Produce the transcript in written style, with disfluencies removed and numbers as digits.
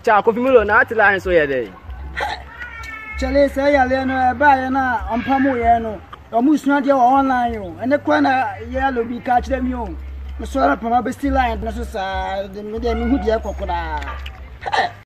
Cha coffee mill na ati line so ye dey. Chale say ya le no ba ye na ompamu ye no. Omu sua de online o. Ene kwa na yellow bi ka kire mi o. Me so ra pama be still line na so sa de me hu de kokora.